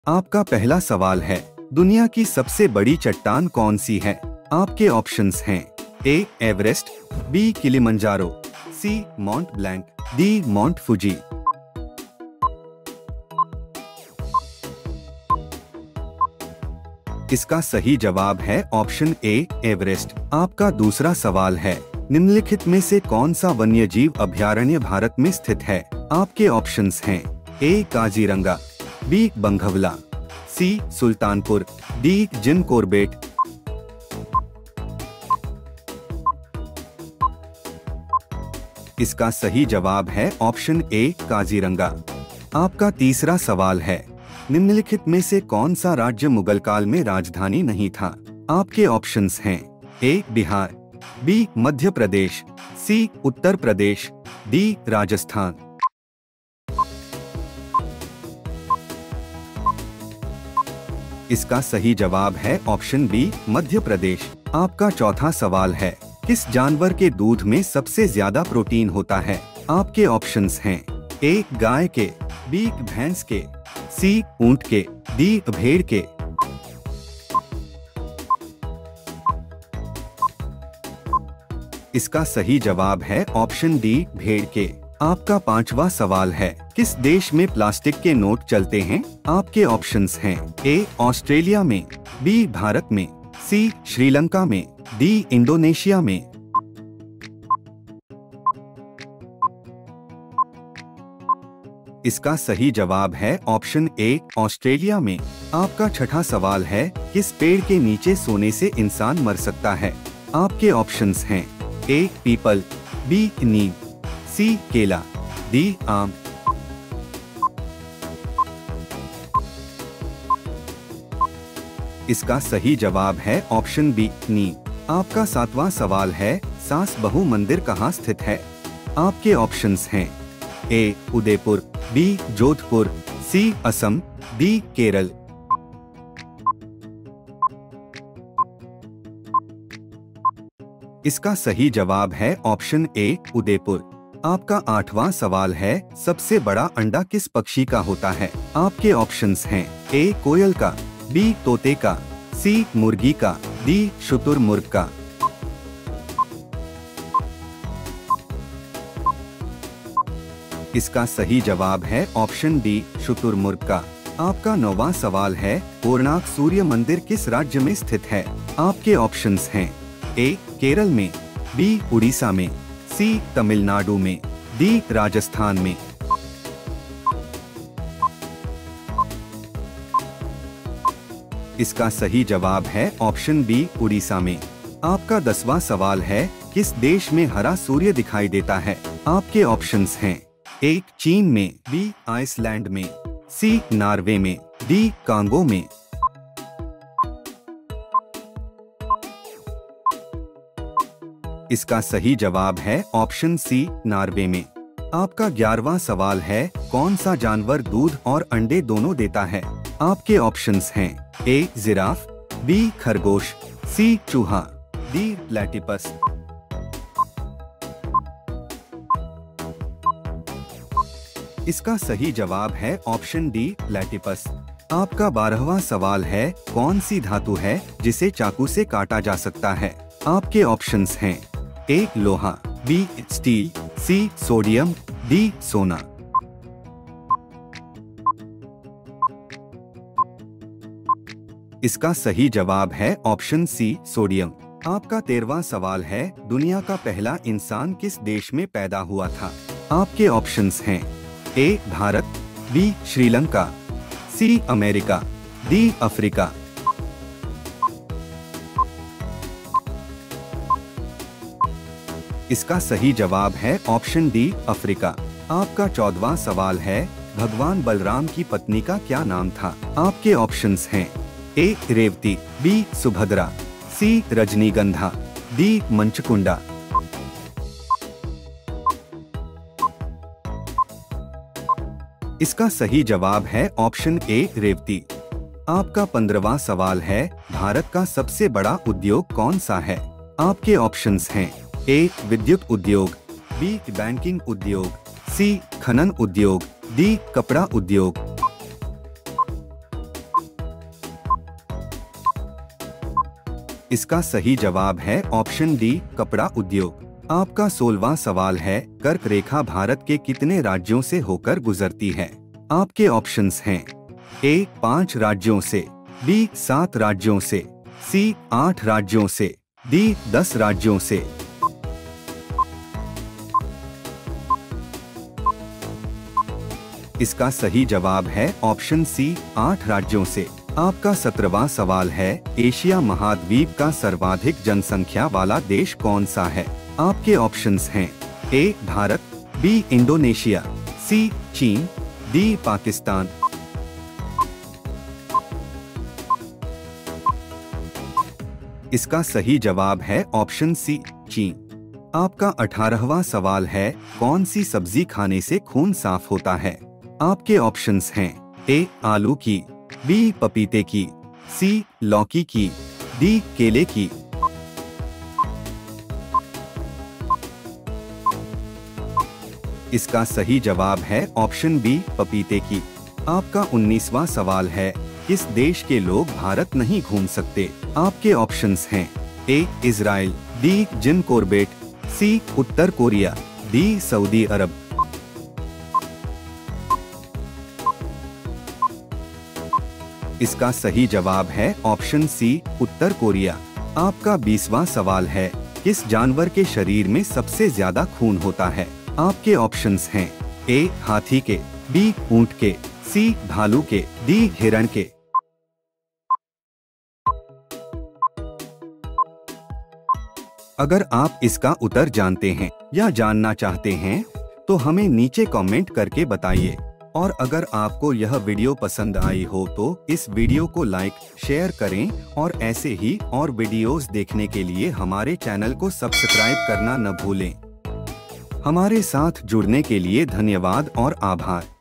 आपका पहला सवाल है, दुनिया की सबसे बड़ी चट्टान कौन सी है? आपके ऑप्शंस हैं A Everest, B Kilimanjaro, C Mount Blanc, D Mount Fuji. इसका सही जवाब है ऑप्शन ए एवरेस्ट। आपका दूसरा सवाल है, निम्नलिखित में से कौन सा वन्यजीव अभयारण्य भारत में स्थित है? आपके ऑप्शंस हैं ए काजीरंगा, बी बंगवला, C Sultanpur, D Jim Corbett. इसका सही जवाब है ऑप्शन ए काजीरंगा। आपका तीसरा सवाल है, निम्नलिखित में से कौन सा राज्य मुगल काल में राजधानी नहीं था? आपके ऑप्शंस हैं A Bihar, B Madhya Pradesh, C Uttar Pradesh, D Rajasthan. इसका सही जवाब है ऑप्शन बी मध्य प्रदेश। आपका चौथा सवाल है, किस जानवर के दूध में सबसे ज्यादा प्रोटीन होता है? आपके ऑप्शंस हैं ए गाय के, बी भैंस के, सी ऊंट के, डी भेड़ के। इसका सही जवाब है ऑप्शन डी भेड़ के। आपका पांचवा सवाल है, किस देश में प्लास्टिक के नोट चलते हैं? आपके ऑप्शंस हैं ए ऑस्ट्रेलिया में, बी भारत में, सी श्रीलंका में, डी इंडोनेशिया में। इसका सही जवाब है ऑप्शन ए ऑस्ट्रेलिया में। आपका छठा सवाल है, किस पेड़ के नीचे सोने से इंसान मर सकता है? आपके ऑप्शंस हैं ए पीपल, बी नीम, सी केला, डी आम। इसका सही जवाब है ऑप्शन बी नीम। आपका सातवां सवाल है, सास बहु मंदिर कहाँ स्थित है? आपके ऑप्शंस हैं A Udaipur, B Jodhpur, C Assam, D Kerala. इसका सही जवाब है ऑप्शन ए उदयपुर। आपका आठवां सवाल है, सबसे बड़ा अंडा किस पक्षी का होता है? आपके ऑप्शंस हैं ए कोयल का, बी तोते का, सी मुर्गी का, डी शुतुरमुर्ग का। इसका सही जवाब है ऑप्शन डी शुतुरमुर्ग का। आपका नौवां सवाल है, कोणार्क सूर्य मंदिर किस राज्य में स्थित है? आपके ऑप्शंस हैं ए केरल में, बी उड़ीसा में, सी तमिलनाडु में, डी राजस्थान में। इसका सही जवाब है ऑप्शन बी उड़ीसा में। आपका 10वां सवाल है, किस देश में हरा सूर्य दिखाई देता है? आपके ऑप्शंस हैं ए चीन में, बी आइसलैंड में, सी नॉर्वे में, डी कांगो में। इसका सही जवाब है ऑप्शन सी नॉर्वे में। आपका 11वां सवाल है, कौन सा जानवर दूध और अंडे दोनों देता है? आपके ऑप्शंस हैं ए जिराफ, बी खरगोश, सी चूहा, डी प्लेटिपस। इसका सही जवाब है ऑप्शन डी प्लेटिपस। आपका 12वां सवाल है, कौन सी धातु है जिसे चाकू से काटा जा सकता है? आपके ऑप्शंस हैं ए लोहा, B steel, C sodium, D सोना। इसका सही जवाब है ऑप्शन सी सोडियम। आपका 13वां सवाल है, दुनिया का पहला इंसान किस देश में पैदा हुआ था? आपके ऑप्शंस हैं A Bharat, B Sri Lanka, C America, D Africa. इसका सही जवाब है ऑप्शन डी अफ्रीका। आपका 14वां सवाल है, भगवान बलराम की पत्नी का क्या नाम था? आपके ऑप्शंस हैं A Revati, B Subhadra, C Rajnigandha, D मंचकुंडा। इसका सही जवाब है ऑप्शन ए रेवती। आपका 15वां सवाल है, भारत का सबसे बड़ा उद्योग कौन सा है? आपके ऑप्शंस हैं ए विद्युत उद्योग, बी बैंकिंग उद्योग, सी खनन उद्योग, डी कपड़ा उद्योग। इसका सही जवाब है ऑप्शन डी, कपड़ा उद्योग। आपका 16वां सवाल है, कर्क रेखा भारत के कितने राज्यों से होकर गुजरती है? आपके ऑप्शंस हैं ए 5 राज्यों से, बी 7 राज्यों से, सी 8 राज्यों से, डी 10 राज्यों से। इसका सही जवाब है ऑप्शन सी, 8 राज्यों से। आपका 17वां सवाल है, एशिया महाद्वीप का सर्वाधिक जनसंख्या वाला देश कौन सा है? आपके ऑप्शंस हैं A Bharat, B Indonesia, C चीन, डी पाकिस्तान। इसका सही जवाब है ऑप्शन सी, चीन। आपका 18वां सवाल है, कौन सी सब्जी खाने से खून साफ होता है? आपके ऑप्शंस हैं ए आलू की, बी पपीते की, सी लौकी की, डी केले की। इसका सही जवाब है ऑप्शन बी, पपीते की। आपका 19वां सवाल है, किस देश के लोग भारत नहीं घूम सकते? आपके ऑप्शंस हैं A Israel, D Jim Corbett, C उत्तर कोरिया, डी सऊदी अरब। इसका सही जवाब है ऑप्शन सी, उत्तर कोरिया। आपका 20वां सवाल है, किस जानवर के शरीर में सबसे ज्यादा खून होता है? आपके ऑप्शंस हैं ए हाथी के, बी ऊंट के, सी भालू के, डी हिरण के। अगर आप इसका उत्तर जानते हैं या जानना चाहते हैं तो हमें नीचे कमेंट करके बताइए। और अगर आपको यह वीडियो पसंद आई हो तो इस वीडियो को लाइक, शेयर करें और ऐसे ही और वीडियोस देखने के लिए हमारे चैनल को सब्सक्राइब करना न भूलें। हमारे साथ जुड़ने के लिए धन्यवाद और आभार।